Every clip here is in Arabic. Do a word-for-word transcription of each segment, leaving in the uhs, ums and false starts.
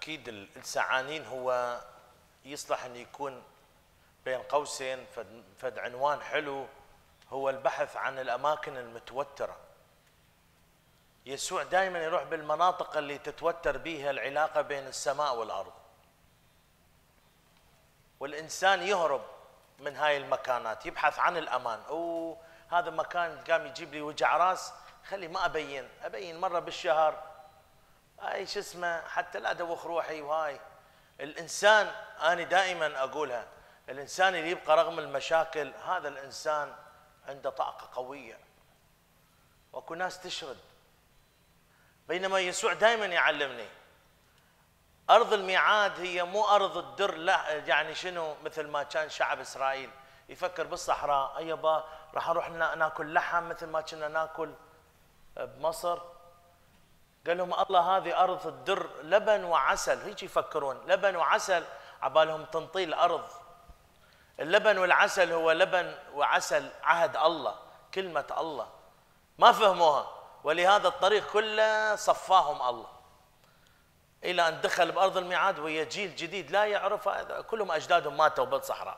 أكيد السعانين هو يصلح أن يكون بين قوسين فد, فد عنوان حلو، هو البحث عن الأماكن المتوترة. يسوع دائما يروح بالمناطق اللي تتوتر بيها العلاقة بين السماء والأرض، والإنسان يهرب من هاي المكانات، يبحث عن الأمان. أوه هذا مكان قام يجيب لي وجع راس، خلي ما أبين أبين مرة بالشهر، هاي شو اسمه، حتى لا أدوخ روحي. وهاي الإنسان أنا دائما أقولها، الإنسان اللي يبقى رغم المشاكل هذا الإنسان عنده طاقة قوية. وأكو ناس تشرد، بينما يسوع دائما يعلمني أرض الميعاد هي مو أرض الدر، لا يعني شنو، مثل ما كان شعب إسرائيل يفكر بالصحراء أيبا راح نروح ناكل لحم مثل ما كنا ناكل بمصر. قال لهم الله هذه أرض الدر لبن وعسل، هيك يفكرون، لبن وعسل عبالهم تنطي الأرض. اللبن والعسل هو لبن وعسل عهد الله، كلمة الله، ما فهموها، ولهذا الطريق كله صفاهم الله إلى أن دخل بأرض الميعاد وهي جيل جديد لا يعرف، كلهم أجدادهم ماتوا بالصحراء.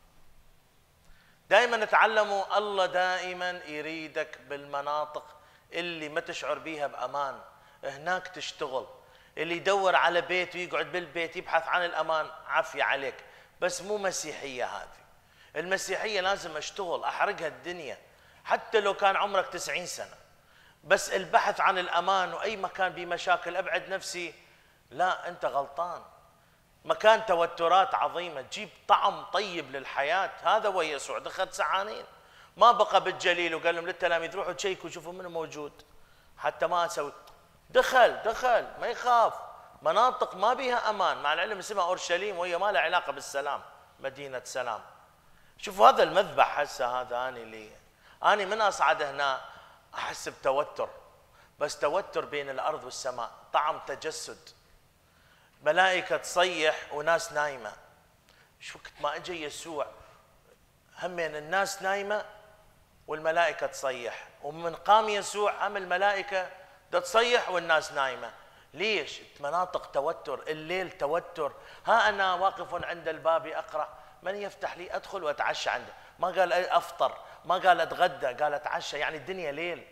دائما نتعلموا الله دائما يريدك بالمناطق اللي ما تشعر بيها بأمان، هناك تشتغل. اللي يدور على بيت ويقعد بالبيت يبحث عن الأمان، عافية عليك، بس مو مسيحية هذه. المسيحية لازم أشتغل أحرقها الدنيا حتى لو كان عمرك تسعين سنة، بس البحث عن الأمان وأي مكان بمشاكل أبعد نفسي، لا أنت غلطان. مكان توترات عظيمة تجيب طعم طيب للحياة. هذا هو يسوع. دخل سعانين، ما بقى بالجليل وقال لهم للتلاميذ روحوا تشيكوا شوفوا منو موجود، حتى ما أسوي. دخل دخل ما يخاف مناطق ما بيها أمان، مع العلم اسمها أورشليم وهي ما لها علاقة بالسلام، مدينة سلام. شوفوا هذا المذبح هسه، هذا أنا اللي أنا من أصعد هنا أحس بتوتر، بس توتر بين الأرض والسماء، طعم تجسد. ملائكة تصيح وناس نايمة. شو وقت ما اجى يسوع همين الناس نايمة والملائكة تصيح، ومن قام يسوع هم الملائكة دا تصيح والناس نايمة. ليش؟ مناطق توتر، الليل توتر. ها أنا واقف عند الباب أقرأ، من يفتح لي أدخل وأتعشى عنده. ما قال أفطر، ما قال أتغدى، قال أتعشى، يعني الدنيا ليل.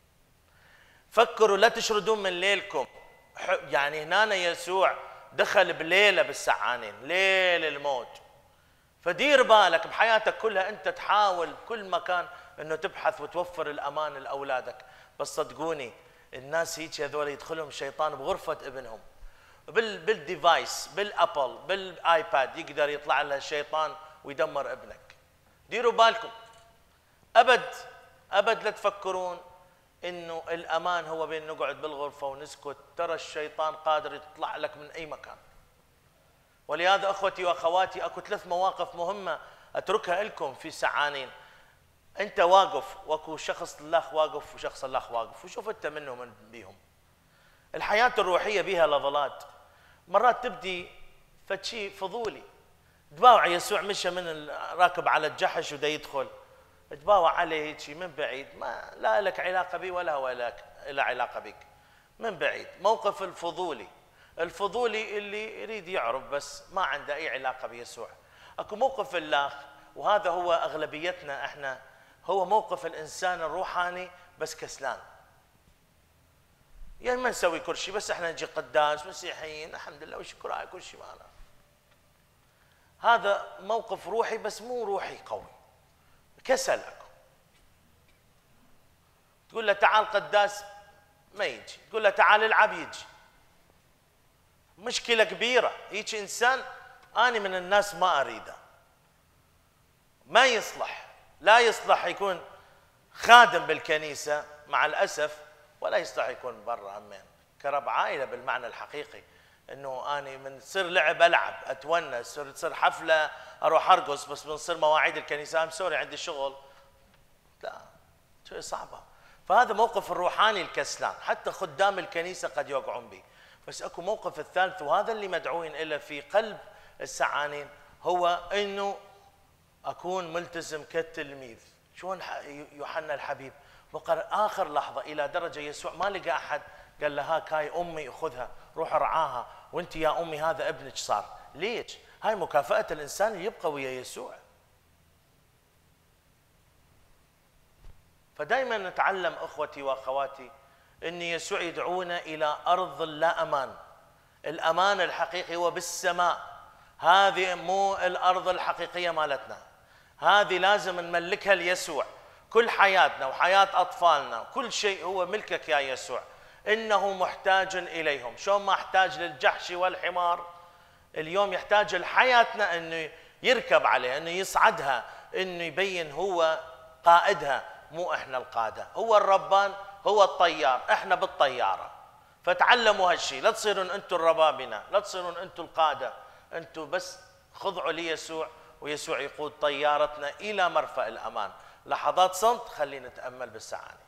فكروا لا تشردون من ليلكم. يعني هنا يسوع دخل بليلة بالسعانين، ليل الموت. فدير بالك بحياتك كلها أنت تحاول بكل مكان أنه تبحث وتوفر الأمان لأولادك، بس صدقوني الناس هيك هذول يدخلهم الشيطان بغرفة ابنهم، بال بالديفايس، بالأبل، بالآيباد، يقدر يطلع له الشيطان ويدمر ابنك. ديروا بالكم، أبد أبد لا تفكرون إنه الأمان هو بين نقعد بالغرفة ونسكت. ترى الشيطان قادر يطلع لك من أي مكان. ولهذا أخوتي وأخواتي أكو ثلاث مواقف مهمة أتركها لكم في سعانين. أنت واقف وأكو شخص الله واقف وشخص الله واقف، وشوف أنت منه من بيهم. الحياة الروحية بها لظلات، مرات تبدي فشي فضولي. تباوع يسوع مشى من راكب على الجحش ودا يدخل، تباوع عليه هيك من بعيد، ما لا لك علاقة بي ولا هو لك لا علاقة بك، من بعيد. موقف الفضولي، الفضولي اللي يريد يعرف بس ما عنده أي علاقة بيسوع. أكو موقف الله، وهذا هو أغلبيتنا إحنا، هو موقف الإنسان الروحاني بس كسلان. يعني ما نسوي كل شيء، بس إحنا نجي قداس مسيحيين الحمد لله وشكر على كل شيء معنا. هذا موقف روحي بس مو روحي قوي، كسل. أكو تقول له تعال قداس ما يجي، تقول له تعال العب يجي. مشكلة كبيرة. هيك إنسان أنا من الناس ما أريده، ما يصلح، لا يصلح يكون خادم بالكنيسة مع الأسف، ولا يصلح يكون برا همين كرب عائلة بالمعنى الحقيقي. إنه أنا من تصير لعب ألعب أتونس، تصير تصير حفلة أروح أرقص، بس من تصير مواعيد الكنيسة أم سوري عندي شغل، لا شيء صعبة. فهذا موقف الروحاني الكسلان، حتى خدام الكنيسة قد يوقعون به. بس اكو موقف الثالث، وهذا اللي مدعوين إلى في قلب السعانين، هو انه اكون ملتزم كالتلميذ. شلون يوحنا الحبيب بقى اخر لحظه الى درجه يسوع ما لقى احد قال له هاك هاي امي خذها روح ارعاها، وانت يا امي هذا ابنك صار. ليش؟ هاي مكافأة الانسان اللي يبقى ويا يسوع. فدائما نتعلم اخوتي واخواتي ان يسوع يدعونا الى ارض اللا امان. الامان الحقيقي هو بالسماء، هذه مو الارض الحقيقيه مالتنا، هذه لازم نملكها ليسوع. كل حياتنا وحياه اطفالنا كل شيء هو ملكك يا يسوع، انه محتاج اليهم. شلون ما احتاج للجحش والحمار، اليوم يحتاج لحياتنا انه يركب عليها، انه يصعدها، انه يبين هو قائدها، مو احنا القاده. هو الربان، هو الطيار، احنا بالطياره. فتعلموا هالشيء، لا تصيرون انتم الربابنه، لا تصيرون انتم القاده، انتم بس خضعوا ليسوع ويسوع يقود طيارتنا الى مرفأ الامان. لحظات صمت خلينا نتامل بالسعادة.